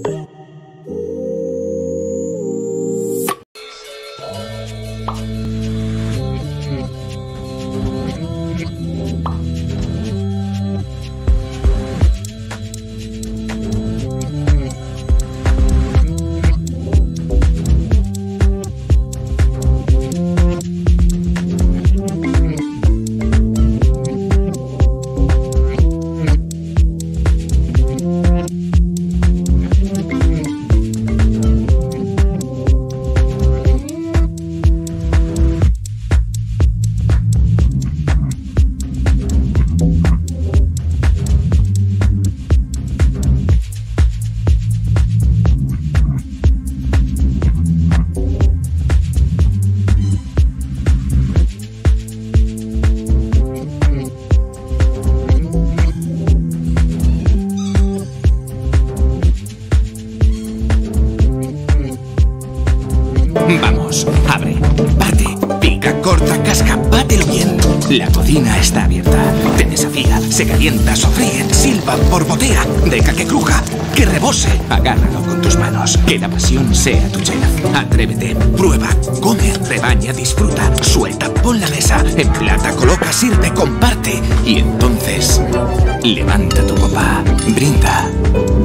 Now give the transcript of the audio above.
Vamos, abre, bate, pica, corta, casca, bátelo bien. La cocina está abierta. Te desafía, se calienta, sofríe, silba, borbotea, deja que cruja, que rebose. Agárralo con tus manos, que la pasión sea tu chef. Atrévete, prueba, come, rebaña, disfruta, suelta, pon la mesa, emplata, coloca, sirve, comparte. Y entonces, levanta tu copa, brinda.